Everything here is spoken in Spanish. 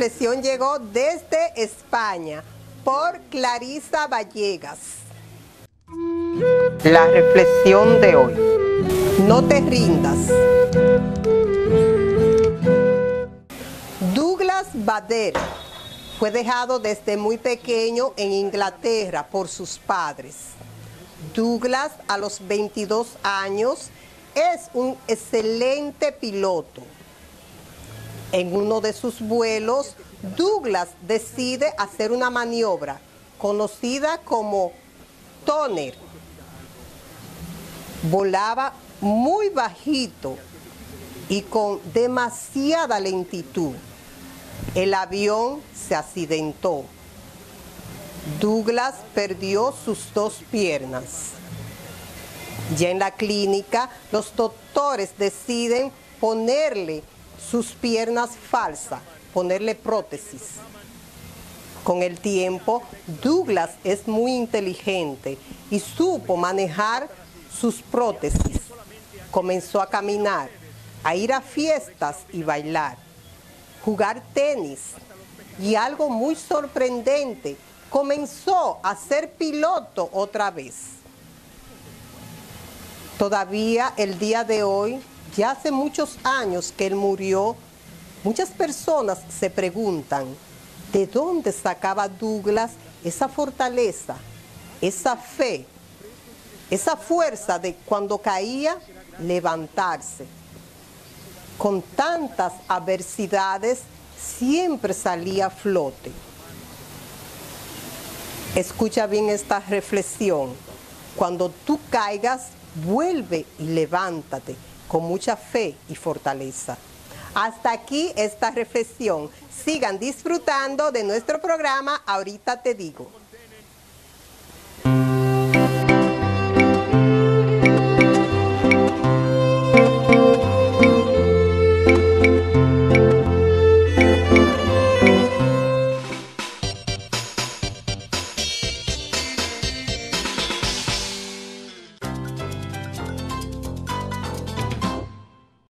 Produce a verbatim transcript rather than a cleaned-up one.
reflexión llegó desde España por Clarisa Vallegas. La reflexión de hoy: no te rindas. Douglas Bader fue dejado desde muy pequeño en Inglaterra por sus padres. Douglas, a los veintidós años, es un excelente piloto. En uno de sus vuelos, Douglas decide hacer una maniobra conocida como tóner. Volaba muy bajito y con demasiada lentitud. El avión se accidentó. Douglas perdió sus dos piernas. Ya en la clínica, los doctores deciden ponerle sus piernas falsas, ponerle prótesis. Con el tiempo, Douglas es muy inteligente y supo manejar sus prótesis. Comenzó a caminar, a ir a fiestas y bailar, jugar tenis y, algo muy sorprendente, comenzó a ser piloto otra vez. Todavía el día de hoy, ya hace muchos años que él murió, muchas personas se preguntan de dónde sacaba Douglas esa fortaleza, esa fe, esa fuerza de cuando caía levantarse. Con tantas adversidades siempre salía a flote. Escucha bien esta reflexión: cuando tú caigas, vuelve y levántate con mucha fe y fortaleza. Hasta aquí esta reflexión. Sigan disfrutando de nuestro programa Ahorita Te Digo.